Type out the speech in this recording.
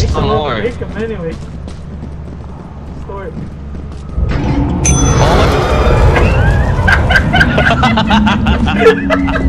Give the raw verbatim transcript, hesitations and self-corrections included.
There's some more. Make them anyway. Store it. Oh my